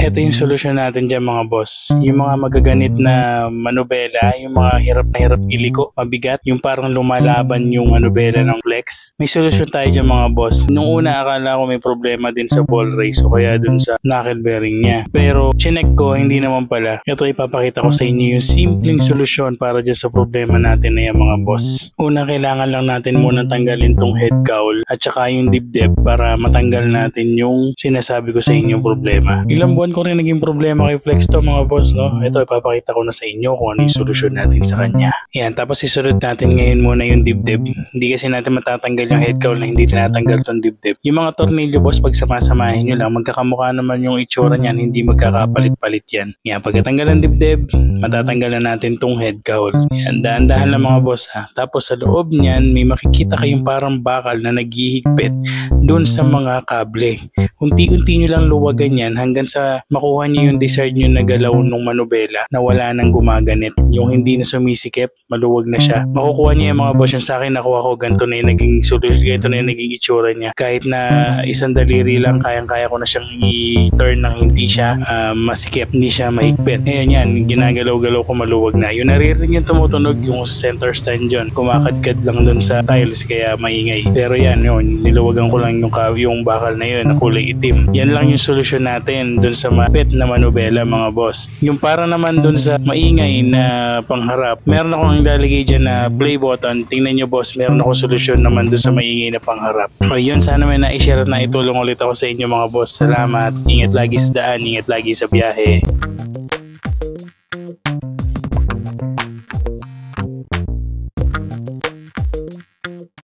Ito yung solusyon natin dyan mga boss. Yung mga magaganit na manubela, yung mga hirap na hirap iliko, mabigat, yung parang lumalaban yung manubela ng flex. May solusyon tayo dyan mga boss. Nung una akala ko may problema din sa ball race o kaya dun sa knuckle bearing niya. Pero chinek ko, hindi naman pala. Ito ipapakita ko sa inyo yung simpleng solusyon para dyan sa problema natin na yan mga boss. Una, kailangan lang natin muna tanggalin tong head cowl at saka yung dibdib para matanggal natin yung sinasabi ko sa inyong problema. Ilang buwan ko rin naging problema kay Flex to mga boss, no? Ito ipapakita ko na sa inyo kung ano yung solusyon natin sa kanya. Yan, tapos isunod natin ngayon muna yung dibdib. Hindi kasi natin matatanggal yung head cowl na hindi tinatanggal tong dibdib. Yung mga tornilyo boss, pag samasamahin nyo lang, magkakamukha naman yung itsura niyan, hindi magkakapalit-palit yan. Yan, pagkatanggal ng dibdib, matatanggalan natin tong head cowl. Yan, dahan-dahan lang mga boss ha. Tapos sa loob niyan, may makikita kayong parang bakal na naghihigpit doon sa mga kable. Unti-unti nyo lang luwagan yan hanggang sa makuha nyo yung desired nyo na galaw ng manubela na wala nang gumaganit. Yung hindi na sumisikip, maluwag na siya. Makukuha nyo yung mga boss, yung sa akin nakuha ko, ganito na yung naging solution, ganito na yung naging itsura niya. Kahit na isang daliri lang, kayang-kaya ko na siyang i-turn ng hindi siya masikip, hindi siya mahigpit. Ayan yan, ginagalaw-galaw ko maluwag na. Yung naririnig yung tumutunog, yung center stand dyan, kumakadkad lang dun sa tiles kaya maingay. Pero yan, yun, niluwagan ko lang yung bakal na yun na kulay itim. Yan lang yung solusyon natin dun sa mapit na manubela mga boss. Yung para naman dun sa maingay na pangharap, meron akong ilalagay dyan na play button. Tingnan nyo boss, meron akong solusyon naman dun sa maingay na pangharap. O yun, sana may na-share at na itulong ulit ako sa inyo mga boss. Salamat. Ingat lagi sa daan, ingat lagi sa biyahe.